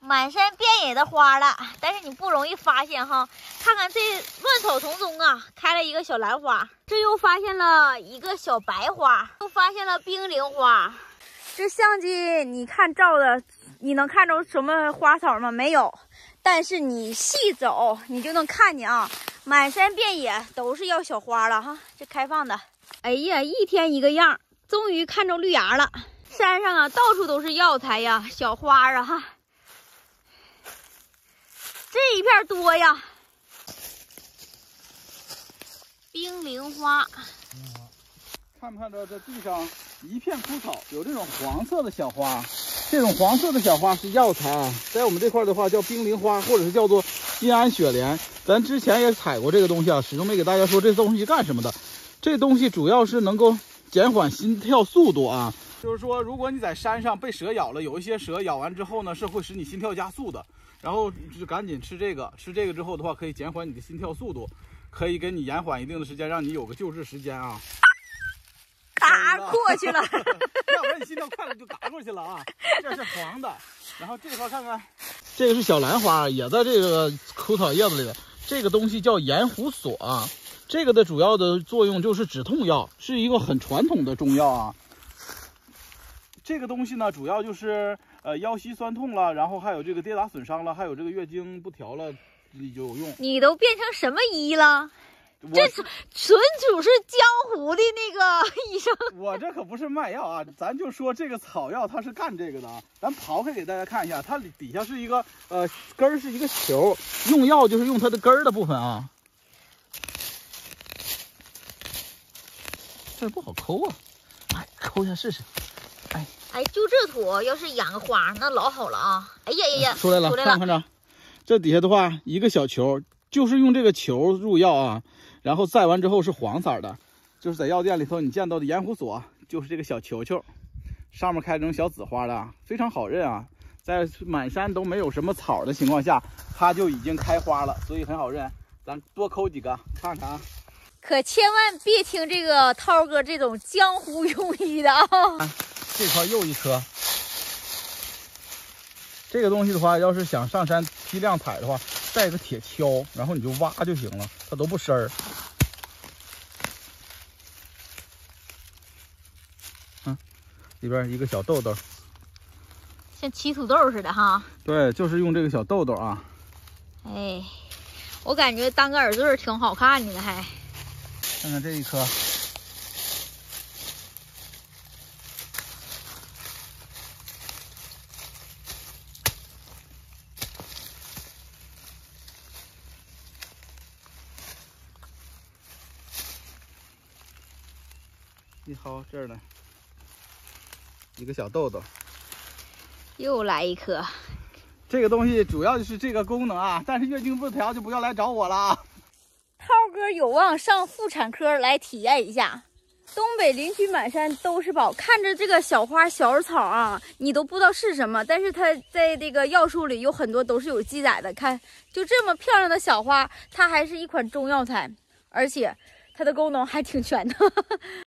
满山遍野的花了，但是你不容易发现哈。看看这乱草丛中啊，开了一个小兰花，这又发现了一个小白花，又发现了冰凌花。这相机你看照的，你能看着什么花草吗？没有。但是你细走，你就能看见啊，满山遍野都是要小花了哈。这开放的，哎呀，一天一个样，终于看着绿芽了。山上啊，到处都是药材呀，小花啊哈。这一片多呀，冰凌花。 看不看到这地上一片枯草，有这种黄色的小花？这种黄色的小花是药材，在我们这块的话叫冰凌花，或者是叫做金鞍雪莲。咱之前也采过这个东西啊，始终没给大家说这东西干什么的。这东西主要是能够减缓心跳速度啊。就是说，如果你在山上被蛇咬了，有一些蛇咬完之后呢，是会使你心跳加速的。然后就赶紧吃这个，吃这个之后的话，可以减缓你的心跳速度，可以给你延缓一定的时间，让你有个救治时间啊。 嘎过去了， 要不然你心跳快了就嘎过去了啊。这是黄的，然后这块看看，这个是小兰花，也在这个枯草叶子里的。这个东西叫盐胡索啊，这个的主要的作用就是止痛药，是一个很传统的中药啊。这个东西呢，主要就是腰膝酸痛了，然后还有这个跌打损伤了，还有这个月经不调了，有用。 你都变成什么医了？这纯属是江湖的那个医生。 我这可不是卖药啊，咱就说这个草药它是干这个的啊。咱刨开给大家看一下，它底下是一个根儿是一个球，用药就是用它的根儿的部分啊。这不好抠啊，哎，抠一下试试。 哎，就这土要是养个花，那老好了啊！哎呀呀呀， 出来了，看看着，这底下的话一个小球，就是用这个球入药啊，然后晒完之后是黄色的，就是在药店里头你见到的盐胡索，就是这个小球球，上面开这种小紫花的，非常好认啊。在满山都没有什么草的情况下，它就已经开花了，所以很好认。咱多抠几个看看啊。 可千万别听这个涛哥这种江湖庸医的啊！ 这块又一颗，这个东西的话，要是想上山批量采的话，带个铁锹，然后你就挖就行了，它都不深儿。里边一个小豆豆， 像起土豆似的哈。 对，就是用这个小豆豆啊。 哎，我感觉当个耳坠挺好看的呢，还。 看看这一颗。一薅这儿呢，一个小豆豆， 又来一颗。 这个东西主要就是这个功能啊，但是月经不调就不要来找我了啊。 涛哥有望上妇产科来体验一下。东北林区满山都是宝，看着这个小花小草啊，你都不知道是什么，但是它在这个药书里有很多都是有记载的。看，就这么漂亮的小花，它还是一款中药材，而且它的功能还挺全的。